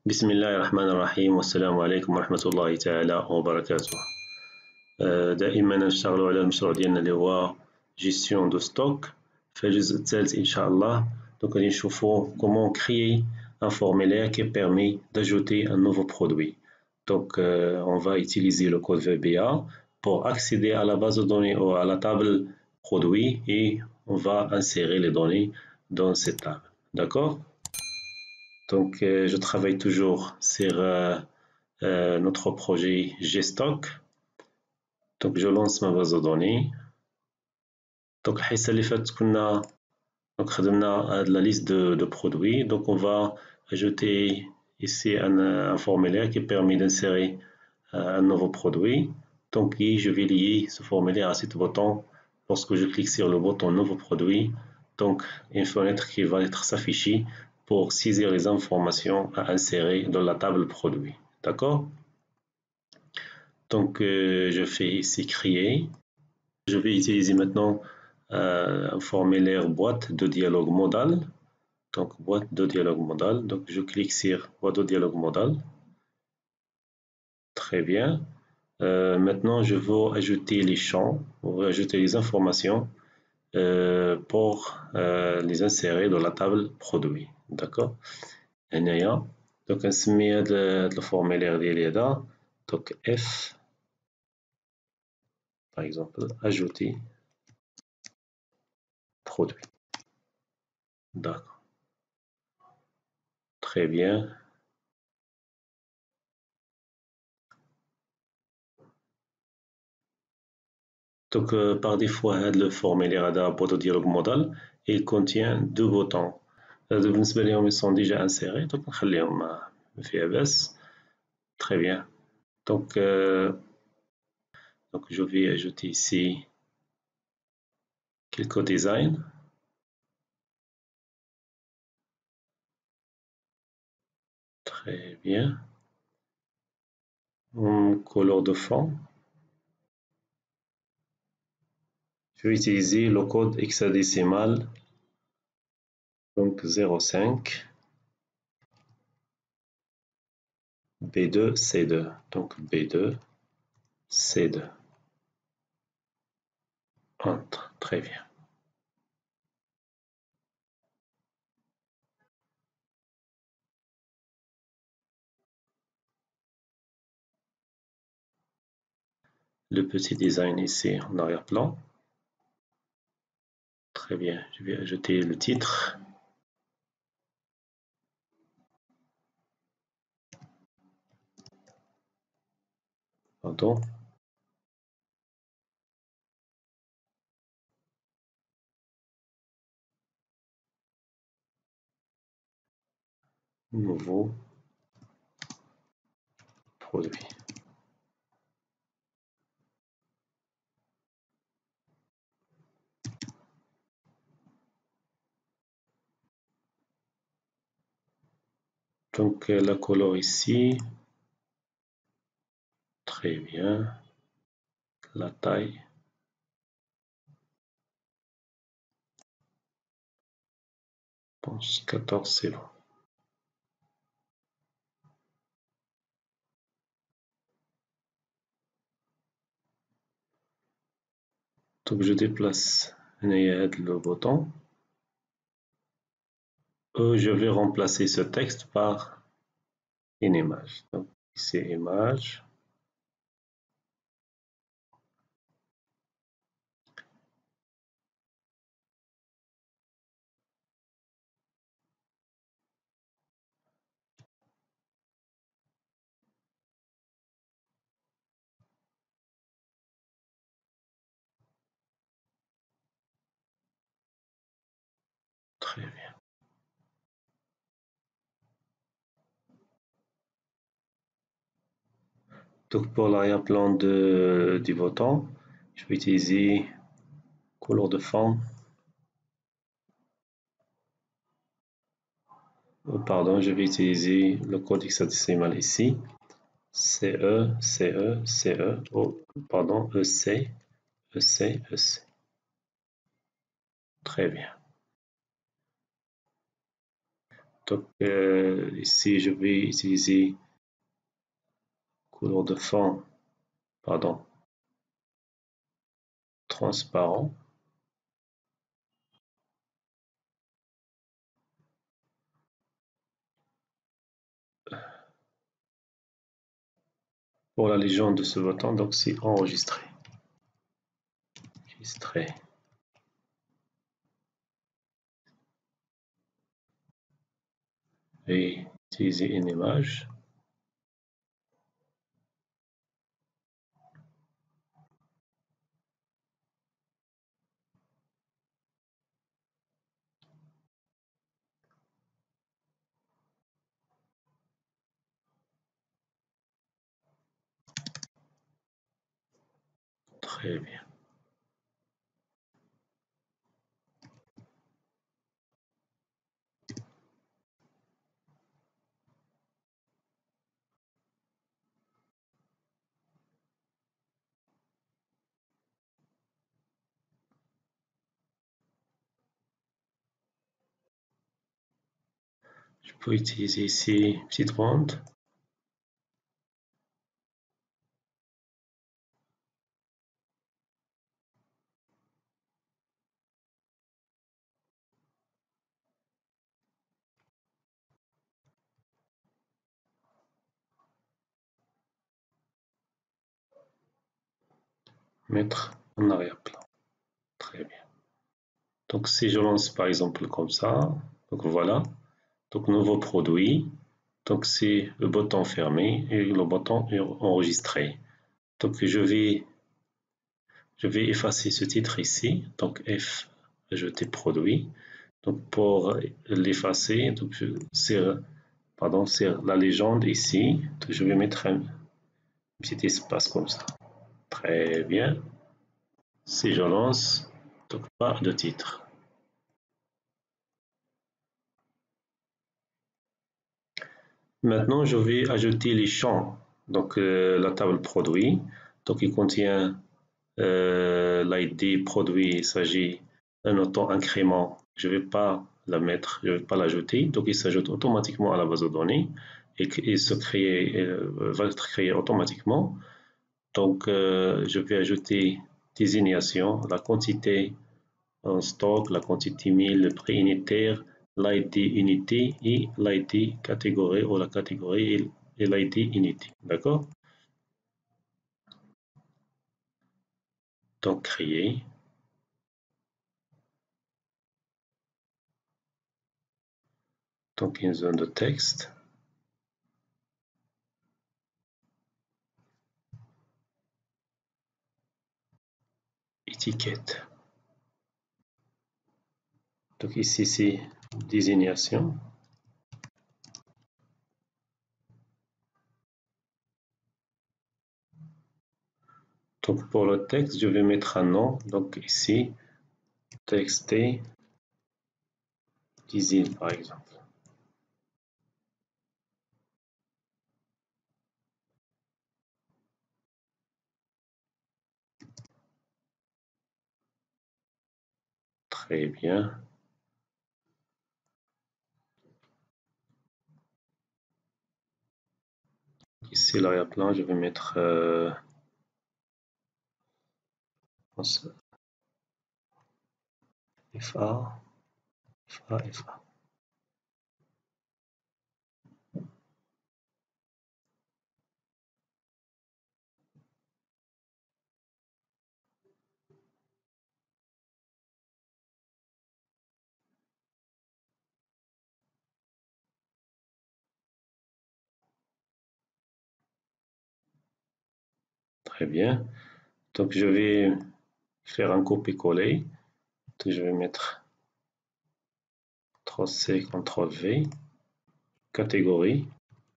بسم الله الرحمن الرحيم والسلام عليكم ورحمة الله تعالى وبركاته. دائما نشتغل على المشروع ديالنا اللي هو جيستيون دو ستوك. في الجزء الثالث إن شاء الله غادي نشوفو comment créer un formulaire qui permet d'ajouter un nouveau produit. Donc on va utiliser le code VBA pour accéder à la base de données ou à la table produit et on va insérer les données dans cette table. D'accord? Donc, je travaille toujours sur notre projet GStock. Donc, je lance ma base de données. Donc, الحصة اللي فاتت كنا خدمنا la liste de produits. Donc, on va ajouter ici un formulaire qui permet d'insérer un nouveau produit. Donc, je vais lier ce formulaire à ce bouton. Lorsque je clique sur le bouton nouveau produit, donc une fenêtre qui va être s'afficher pour saisir les informations à insérer dans la table produit. D'accord? Donc, je fais ici créer. Je vais utiliser maintenant un formulaire boîte de dialogue modal. Donc, boîte de dialogue modal. Donc, je clique sur boîte de dialogue modal. Très bien. Maintenant, je vais ajouter les champs, ou ajouter les informations pour les insérer dans la table produit. D'accord? هنايا donc نسمي هذا الفورمulaire ديالي هذا donc F par exemple ajouter produit. D'accord. Très bien. Donc par défaut le formulaire هذا boîte de dialogue modal il contient deux boutons. بالنسبة لهم ils sont déjà insérés donc نخليهم ما فيها بس. Très bien. Donc je vais ajouter ici quelques designs. Très bien. Couleur de fond. Je vais utiliser le code hexadécimal donc 05 B2 C2 donc B2 C2 entre. Très bien. Le petit design ici en arrière-plan. Très bien, je vais ajouter le titre. Pardon. Nouveau produit. Donc la couleur ici. Très bien. La taille. Je pense 14 c'est bon. Donc je déplace le bouton. Je vais remplacer ce texte par une image. Donc ici image. Très bien. Donc pour l'arrière-plan du bouton, je vais utiliser couleur de fond. Pardon, je vais utiliser le code hexadécimal ici. CE, CE, CE, oh, pardon, EC, EC, EC. Très bien. Donc, ici, je vais utiliser couleur de fond, pardon, transparent. Pour la légende de ce bouton, donc c'est enregistré. Enregistré. Et utiliser une image. Très bien. Je peux utiliser ici une petite bande. Mettre en arrière-plan. Très bien. Donc si je lance par exemple comme ça, donc voilà, donc nouveau produit, donc c'est le bouton fermé et le bouton enregistré. Donc je vais effacer ce titre ici, donc F, ajouter produit. Donc pour l'effacer, donc c'est la légende ici, donc je vais mettre un petit espace comme ça. Très bien. Si je lance, donc pas de titre. Maintenant, je vais ajouter les champs. Donc, la table produit. Donc, il contient l'ID produit. Il s'agit d'un auto-incrément. Je ne vais pas la mettre, je ne vais pas l'ajouter. Donc, il s'ajoute automatiquement à la base de données et il va être créé automatiquement. Donc, je vais ajouter désignation, la quantité en stock, la quantité 1000, le prix unitaire, l'ID unité et l'ID catégorie ou la catégorie et l'ID unité. D'accord? Donc, créer. Donc, une zone de texte. Étiquette. Donc, ici, c'est désignation. Donc, pour le texte, je vais mettre un nom. Donc, ici, texte design, par exemple. Très bien. Ici, l'arrière-plan, je vais mettre FA, FA, FA. Très bien. Donc, je vais faire un copier-coller. Je vais mettre CTRL-C, CTRL-V, catégorie.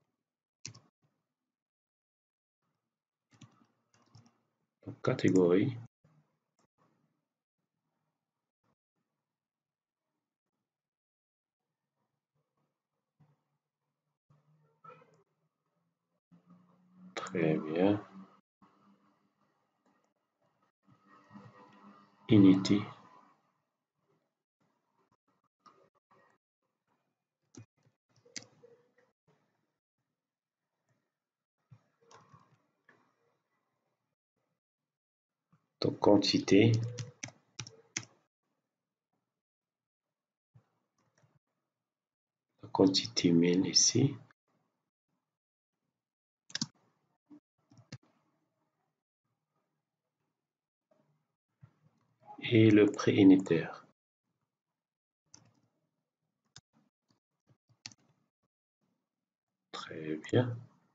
Donc, catégorie. Très bien. Unity. Donc quantité, la quantité min ici, et le prix unitaire. Très bien.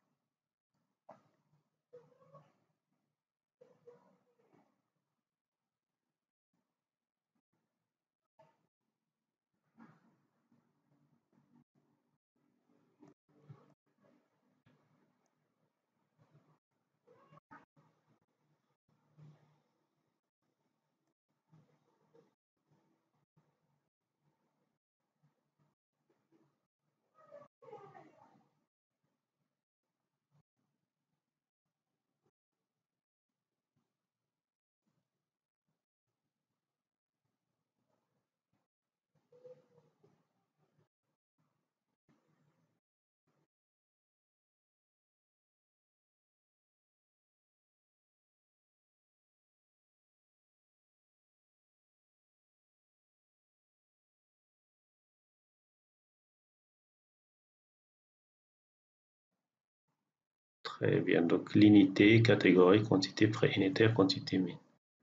Très bien. Donc l'unité, catégorie, quantité, prix unitaire, quantité min.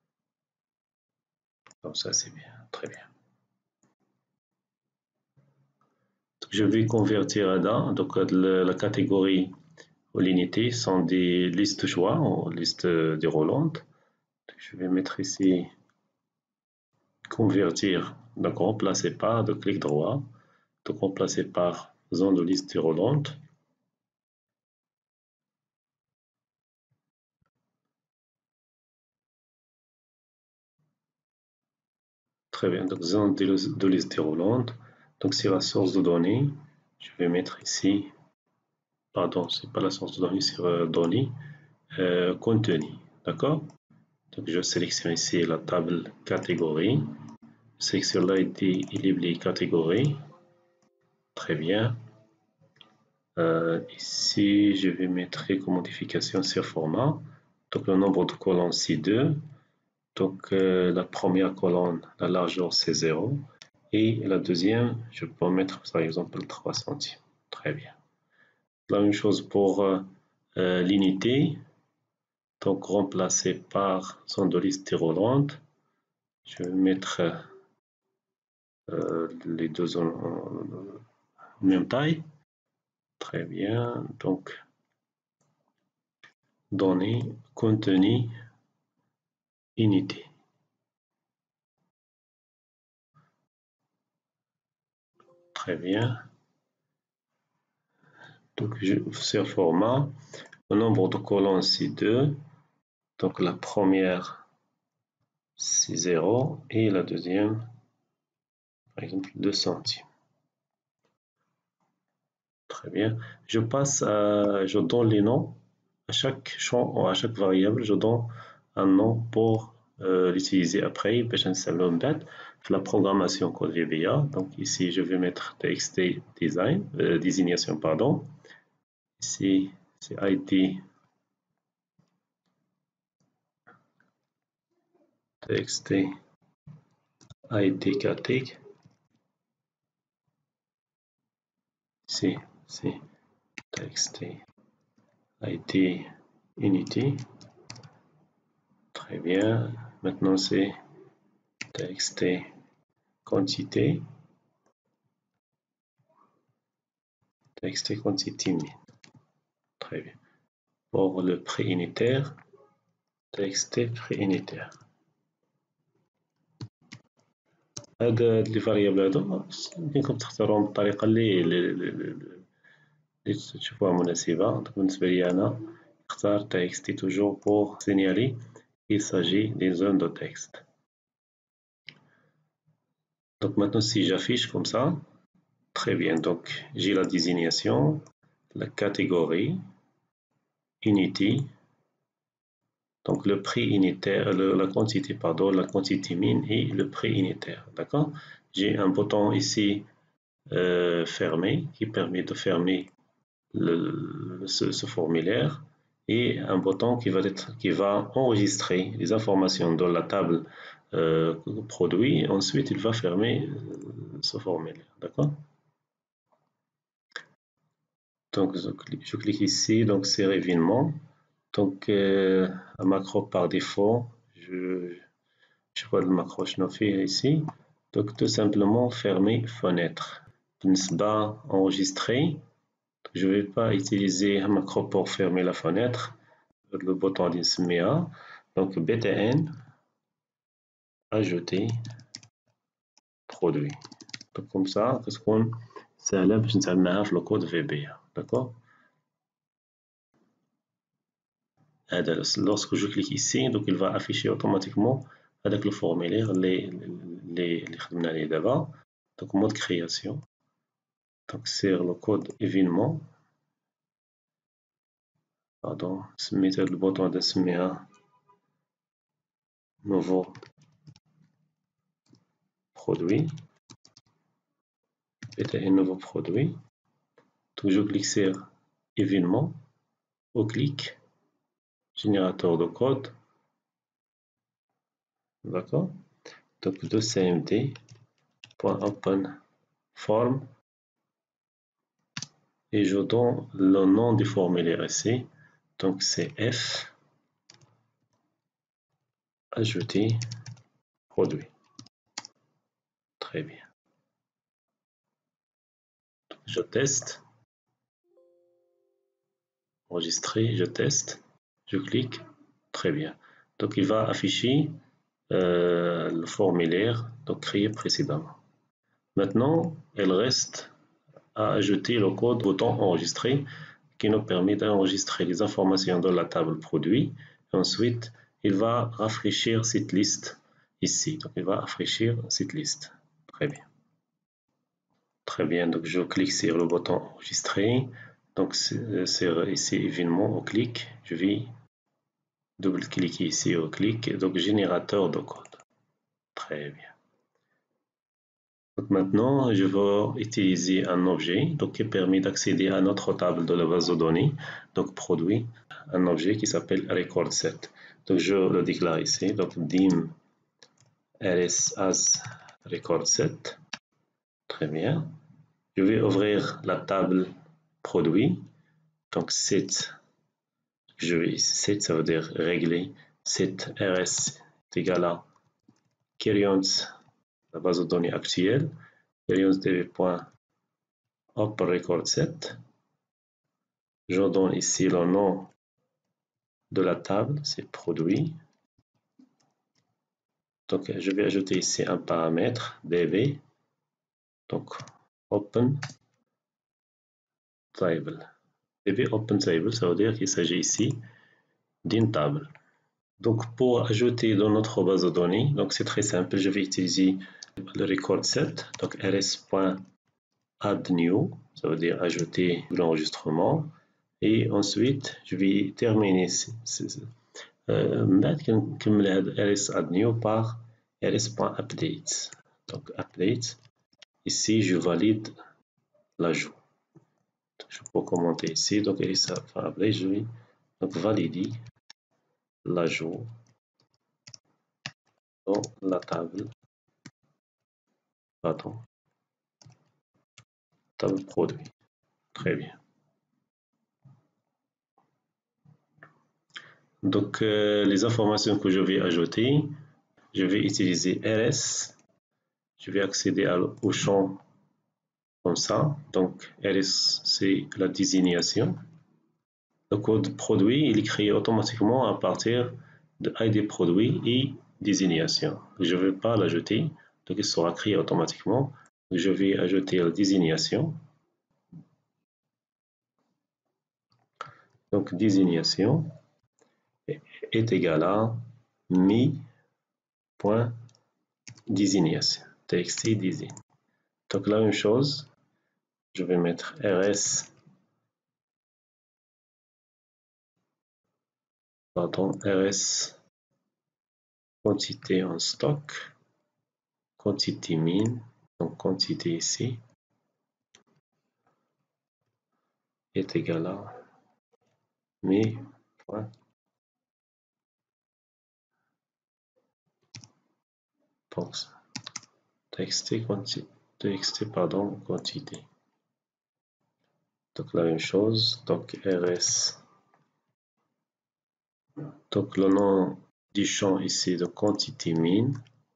Comme ça, c'est bien. Très bien. Donc, je vais convertir là. Donc la catégorie ou l'unité sont des listes de choix ou listes déroulantes. Je vais mettre ici convertir. Donc remplacer par, de clic droit. Donc remplacer par zone de liste déroulante. Très bien, donc zone de liste déroulante. Donc c'est la source de données. Je vais mettre ici, pardon, c'est pas la source de données, c'est données, contenu. D'accord? Donc je sélectionne ici la table catégorie. Je sélectionne l'ID et les catégories. Très bien. Ici, je vais mettre comme modification sur format. Donc le nombre de colonnes, c'est 2. Donc la première colonne, la largeur, c'est 0. Et la deuxième, je peux mettre par exemple 3 centimes. Très bien. La même chose pour l'unité. Donc remplacer par zone de liste déroulante. Je vais mettre les deux en même taille. Très bien. Donc données, contenu, unité. Très bien. Donc sur format, le nombre de colonnes c'est 2. Donc la première c'est 0 et la deuxième par exemple 2 centimes. Très bien. Je donne les noms à chaque champ ou à chaque variable. Je donne un nom pour l'utiliser après. La programmation code VBA. Donc ici, je vais mettre txt design, désignation, pardon. Ici, c'est ID txt ID cathèque. Ici, c'est txt ID unity. Très bien. Maintenant, c'est txt quantité. Txt quantité min. Très bien. Pour le prix unitaire, txt prix unitaire. هاد لي فاريابل هادو يمكنكم تختاروهم بالطريقة اللي تشوفوها مناسبة. بالنسبة لي أنا نختار txt toujours pour signaler qu'il s'agit d'une zone de texte. Donc maintenant si j'affiche comme ça, très bien. Donc j'ai la désignation, la catégorie, unity. Donc le prix unitaire, la quantité, pardon, la quantité min et le prix unitaire. D'accord? J'ai un bouton ici fermé qui permet de fermer ce formulaire. et un bouton qui va enregistrer les informations dans la table produit. Ensuite, il va fermer ce formulaire. D'accord? Donc, je clique ici, donc c'est événement. Donc, un macro par défaut, je vois le macro fait ici. Donc, tout simplement fermer fenêtre. Bas enregistrer. Je ne vais pas utiliser un macro pour fermer la fenêtre. Le bouton d'Insmea. Donc, btn, ajouter produit. Donc, comme ça, qu'est-ce qu'on سهلة باش نتعلمها في الكود VBA. D'accord? Lorsque je clique ici, donc il va afficher automatiquement avec le formulaire les خدمنا عليه دابا. Donc mode création. Donc c'est le code événement. Pardon, سميت هذا البوطون هذا نسميها nouveau produit. C'était un nouveau produit. Donc je clique sur événement. Au clic, générateur de code. D'accord? Donc de cmd.open form et je donne le nom du formulaire ici. Donc c'est F ajouter produit. Très bien. Je teste. Enregistrer, je teste. Je clique. Très bien. Donc il va afficher le formulaire donc créé précédemment. Maintenant, il reste à ajouter le code bouton enregistrer qui nous permet d'enregistrer les informations dans la table produit. Et ensuite, il va rafraîchir cette liste ici. Donc, il va rafraîchir cette liste. Très bien. Très bien. Donc, je clique sur le bouton enregistrer. Donc, sur ici, événement, on clique. Je vais double-cliquer ici au clic. Donc, générateur de code. Très bien. Donc maintenant, je vais utiliser un objet donc, qui permet d'accéder à notre table de la base de données, donc produit, un objet qui s'appelle record7. Donc je le déclare ici, donc dim rs as record7. Très bien. Je vais ouvrir la table produit. Donc set, set ça veut dire régler, set rs est égal à queryons, la base de données actuelle, queryonsdb.openRecord7. Je donne ici le nom de la table, c'est produit. Donc je vais ajouter ici un paramètre db, donc open table. db open table, ça veut dire qu'il s'agit ici d'une table. Donc pour ajouter dans notre base de données, donc c'est très simple, je vais utiliser le record set, donc rs.addNew, ça veut dire ajouter l'enregistrement. Et ensuite, je vais terminer rs.addNew par rs.update. Donc update, ici je valide l'ajout. Je peux commenter ici, donc rs.update, je vais donc valider l'ajout dans la table, pardon, table produit. Très bien. Donc les informations que je vais ajouter, je vais utiliser rs, je vais accéder au champ comme ça. Donc rs c'est la désignation. Le code produit il est créé automatiquement à partir de ID produit et désignation. Je ne vais pas l'ajouter, donc il sera créé automatiquement. Je vais ajouter la désignation. Donc désignation est égal à mi.désignation, txt désigne. Donc la même chose, je vais mettre rs, pardon, rs quantité en stock, quantité min, donc quantité ici, est égal à point donc txt quantité. Donc la même chose, donc rs. Donc le nom du champ ici de quantité min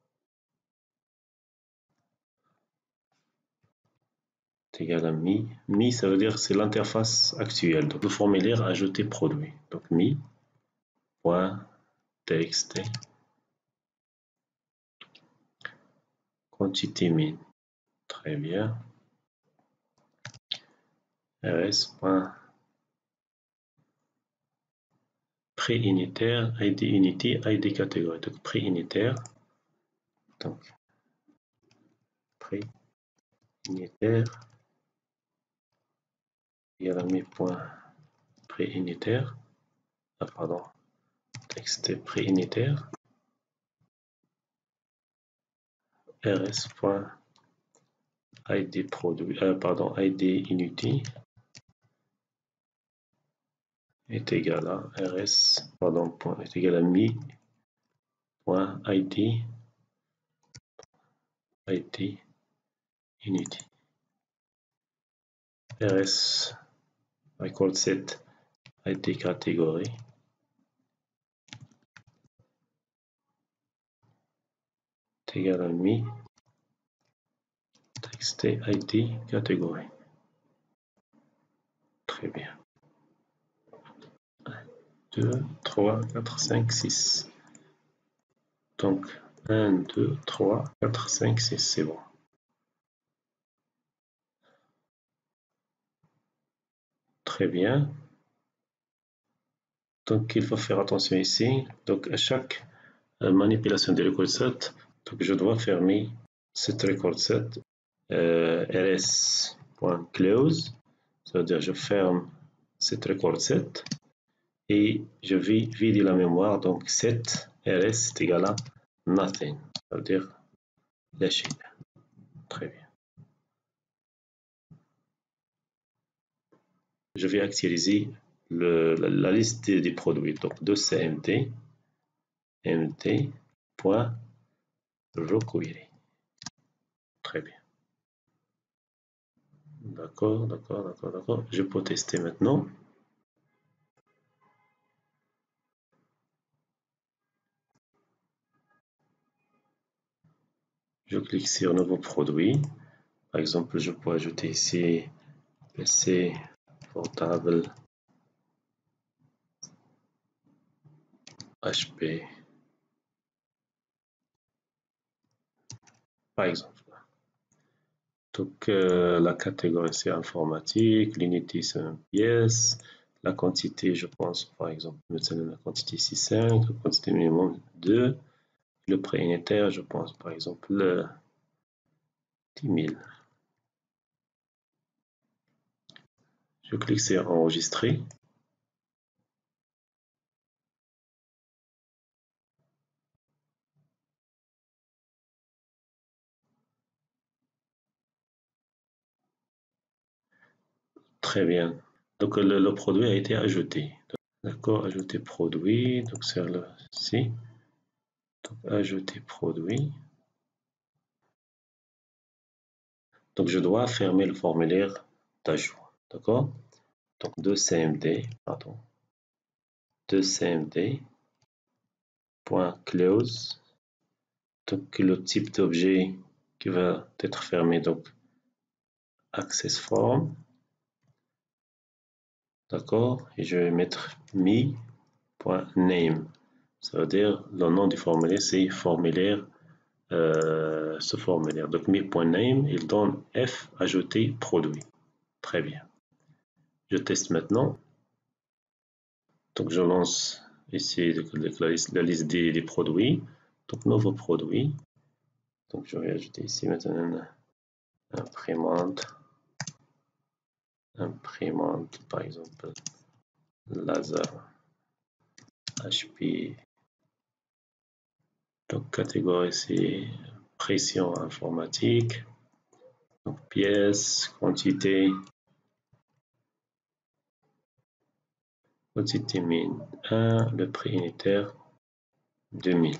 est égal à mi. Mi, ça veut dire c'est l'interface actuelle. Donc le formulaire ajouter produit. Donc mi.txt quantité min. Très bien. rs. Pré-unitaire, id unité, id catégorie. Donc pré-unitaire. Donc pré-unitaire égal à mi.pré-unitaire. Ah pardon. Texte pré-unitaire. rs.id produit, id unity est égal à est égal à mi.id unity. rs record set id catégorie est égal à mi txt id catégorie. Très bien. 2, 3, 4, 5, 6. Donc 1, 2, 3, 4, 5, 6, c'est bon. Très bien. Donc il faut faire attention ici. Donc à chaque manipulation du record set, donc je dois fermer cette record set rs.close, ça veut dire je ferme cette record set et je vais vider la mémoire. Donc set rs est égal à nothing, ça veut dire lâcher. Très bien. Je vais actualiser la liste des produits. Donc de cmd md.requery. Très bien. D'accord. Je peux tester maintenant. Je clique sur nouveau produit. Par exemple, je peux ajouter ici PC portable HP. Par exemple. Donc la catégorie c'est informatique, l'unité c'est une pièce, la quantité je pense par exemple maintenant la quantité c'est 5, la quantité minimum 2, le prix unitaire je pense par exemple 10 000. Je clique sur enregistrer. Très bien. Donc le produit a été ajouté. D'accord, ajouter produit. Donc c'est le ci. Donc ajouter produit. Donc je dois fermer le formulaire d'ajout. D'accord. Donc de cmd, close. Donc le type d'objet qui va être fermé, donc access form. D'accord, et je vais mettre me.name. Ça veut dire le nom du formulaire, c'est formulaire, ce formulaire. Donc me.name, il donne F ajouter produit. Très bien. Je teste maintenant. Donc je lance ici la liste des produits. Donc nouveau produit. Donc je vais ajouter ici maintenant imprimante par exemple laser HP. Donc catégorie c'est pression informatique. Donc pièce, quantité. quantité mine 1, le prix unitaire 2000.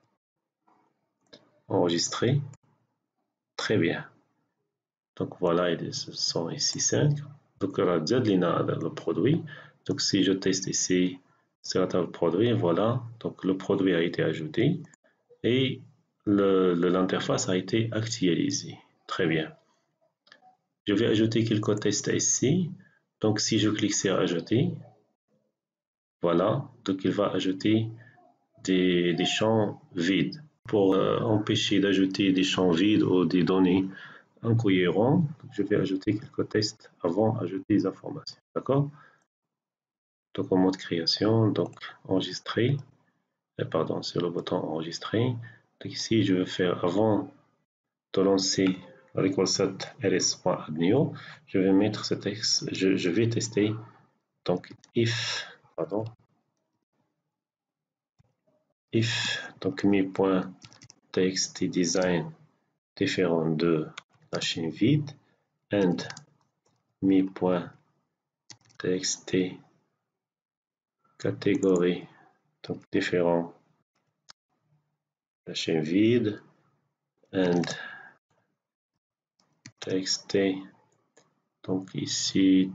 Enregistré. Très bien. Donc voilà, ils sont ici 5. Donc le produit. Donc si je teste ici sur la table produit, voilà. Donc le produit a été ajouté et l'interface a été actualisée. Très bien. Je vais ajouter quelques tests ici. Donc si je clique sur ajouter, voilà. Donc il va ajouter des champs vides. Pour empêcher d'ajouter des champs vides ou des données incohérentes, je vais ajouter quelques tests avant d'ajouter les informations. D'accord? Donc en mode création, donc enregistrer, pardon, sur le bouton enregistrer. Donc ici, je vais faire avant de lancer recallSet rs.add new, je vais mettre ce texte, je vais tester donc if donc mi.txt design différent de la chaîne vide and mi.txt catégorie donc différent de la chaîne vide and txt donc ici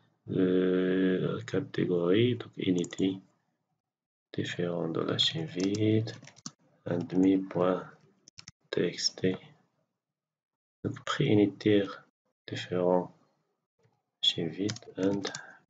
catégorie donc unity différent de la chaîne vide and mi.txt donc prix unitaire différent chaîne vide and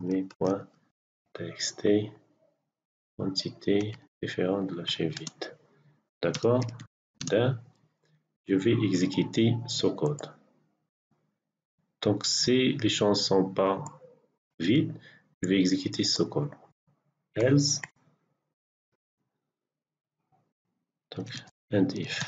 mi.txt quantité différente de la chaîne vide. D'accord? Je vais exécuter ce code. Donc si les champs ne sont pas vides, je vais exécuter ce code. Else donc and if.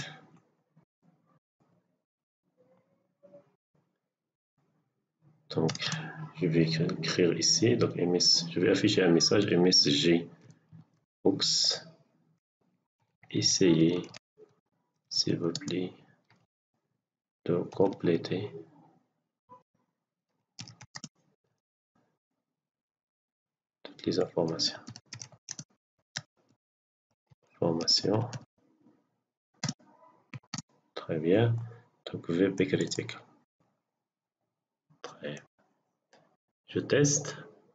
Donc je vais écrire ici, donc je vais afficher un message msg box. Essayez s'il vous plaît de compléter toutes les informations. Très bien. Donc VP critique. Très bien. Je teste.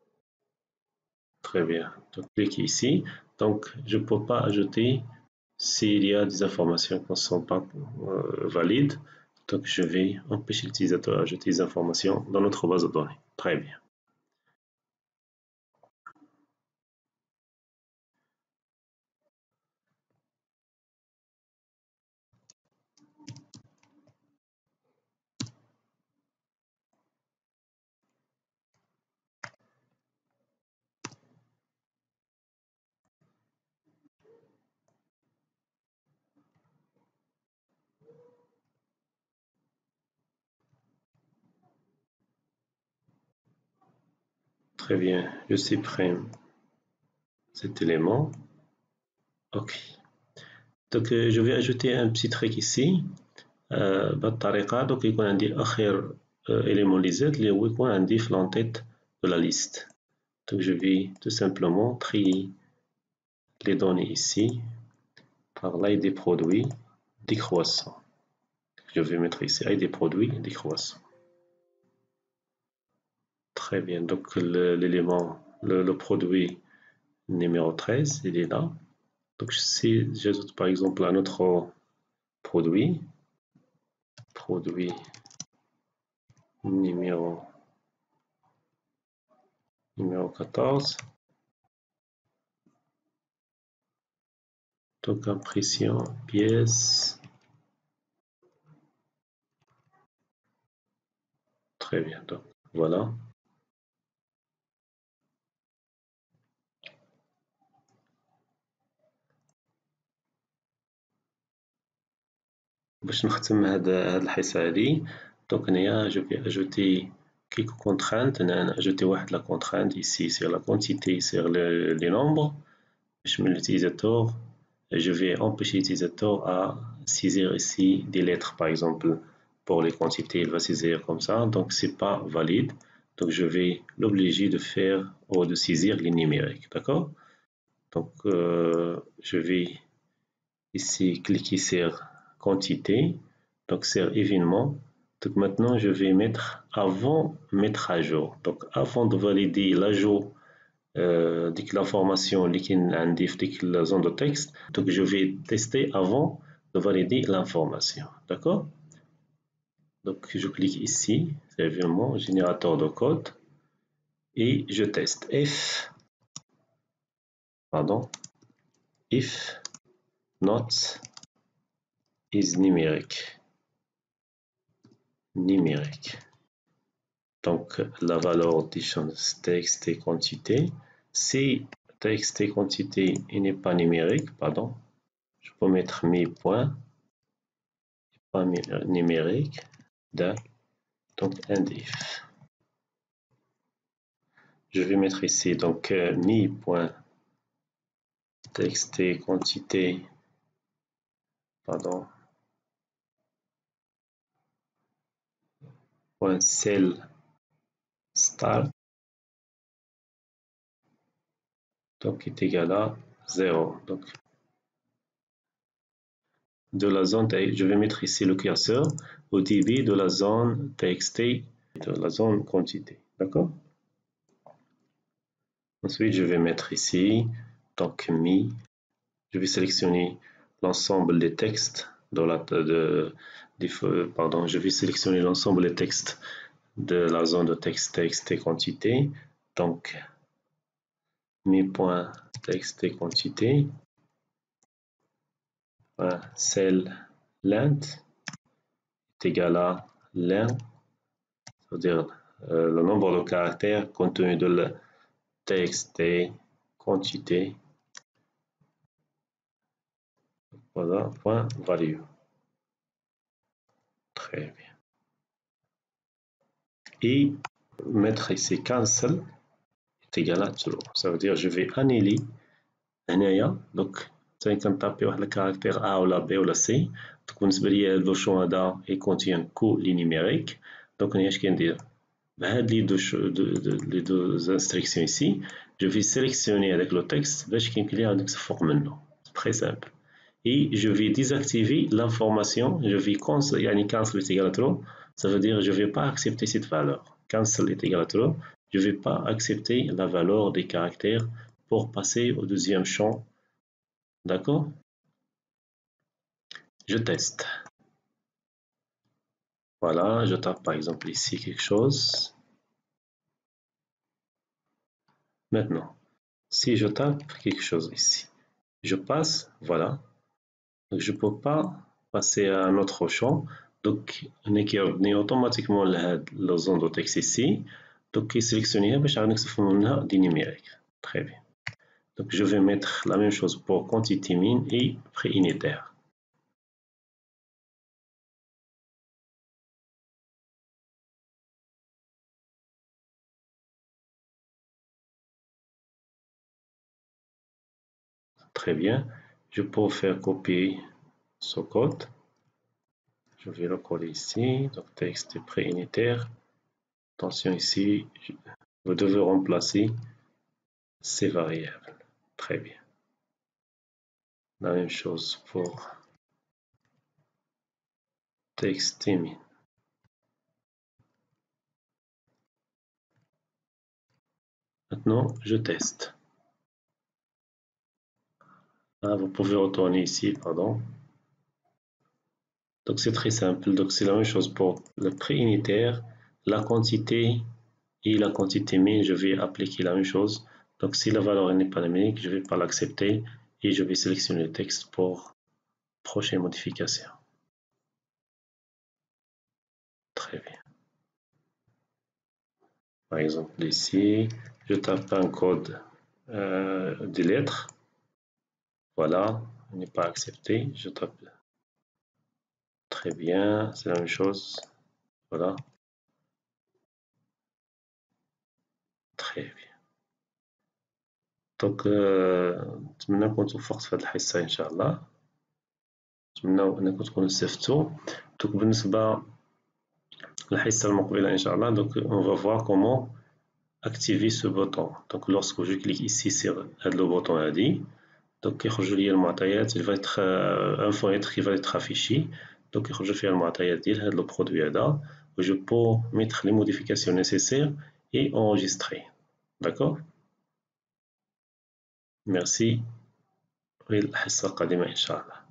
Très bien. Donc cliquez ici. Donc je ne peux pas ajouter s'il y a des informations qui ne sont pas valides. Donc je vais empêcher l'utilisateur d'ajouter des informations dans notre base de données. Très bien. Très bien, je supprime cet élément. OK. Donc je vais ajouter un petit truc ici. بالطريقة donc يكون عندي آخر élément اللي زاد اللي هو يكون عندي في l'entête de la liste. Donc je vais tout simplement trier les données ici par l'ID des produits décroissant. Je vais mettre ici ID des produits décroissant. Très bien, donc l'élément, le produit numéro 13, il est là. Donc si j'ajoute par exemple un autre produit numéro 14, donc impression pièce. Très bien, donc voilà. باش نختم هاد الحصة هادي donc هنايا je vais ajouter quelques contraintes. أنا ajouter واحد la contrainte ici sur la quantité sur les nombres باش من l'utilisateur je vais empêcher l'utilisateur à saisir ici des lettres par exemple pour les quantités il va saisir comme ça donc c'est pas valide Donc je vais l'obliger de faire ou de saisir les numériques, d'accord? Donc je vais ici cliquer sur quantité, donc sur événement. Donc maintenant je vais mettre à jour. Donc avant de valider l'ajout de l'information qui est dans la zone de texte, donc je vais tester avant de valider l'information, d'accord? Donc je clique ici, c'est évidemment générateur de code et je teste if not is numérique. Donc la valeur des champs texte et quantité. Si texte et quantité n'est pas numérique, je peux mettre mes points, pas numérique, donc end if. Je vais mettre ici donc mi point texte et quantité, point cell start, donc est égal à 0. Donc de la zone, je vais mettre ici le curseur au début de la zone txt, de la zone quantité, d'accord? Ensuite, je vais mettre ici, donc mi, je vais sélectionner l'ensemble des textes je vais sélectionner l'ensemble des textes de la zone de texte et quantité, donc mi.texte et quantité, cell length est égal à len, c'est-à-dire le nombre de caractères contenu de le texte et quantité. Voilà, point value. Très bien. Et mettre ici cancel est égal à true. Ça veut dire je vais annuler donc زي كنطابي واحد الكاركتير A ولا B ولا C. donc بالنسبة لي هاد لو شون هذا يكونتيان كو لي نيميريك. donc انا اش كندير بهاد لي دو انستركسيون ici je vais sélectionner avec le texte باش كيمكن لي نكتب فوق منه. très simple. Et je vais désactiver l'information, je vais cancel est égal à true, ça veut dire je ne vais pas accepter cette valeur. Cancel est égal à true, je ne vais pas accepter la valeur des caractères pour passer au deuxième champ. D'accord? Je teste. Voilà, je tape par exemple ici quelque chose. Maintenant, si je tape quelque chose ici, je passe, voilà. Donc je ne peux pas passer à un autre champ. Donc on est automatiquement la zone de texte ici. Donc sélectionner باش نكتب منها des numériques. Très bien. Donc je vais mettre la même chose pour quantité min et préunitaire. Très bien. Je peux faire copier ce code. Je vais le coller ici. Donc texte préunitaire. Attention ici, vous devez remplacer ces variables. Très bien. La même chose pour texte min. Maintenant, je teste. Ah, vous pouvez retourner ici, pardon. Donc c'est très simple. Donc c'est la même chose pour le préunitaire, la quantité et la quantité min. Je vais appliquer la même chose. Donc si la valeur n'est pas numérique, je ne vais pas l'accepter et je vais sélectionner le texte pour prochaine modification. Très bien. Par exemple ici, je tape un code de lettres. Voilà, il n'est pas accepté. Je tape. Très bien, c'est la même chose. Voilà. Très bien. دونك نتمنى نكون توفقت في هذه الحصة إن شاء الله. نتمنى أنكم تكونوا استفدتوا. دونك بالنسبة الحصة المقبلة إن شاء الله. Donc on va voir comment activer ce bouton. Donc lorsque je clique ici sur le bouton ADI, donc يخرج لي المعطيات. Il va être un fenêtre qui va être affiché. Donc يخرج فيها المعطيات ديال هذا البرودوي هذا. Je peux mettre les modifications nécessaires et enregistrer. D'accord? Merci. والحصة القادمة إن شاء الله.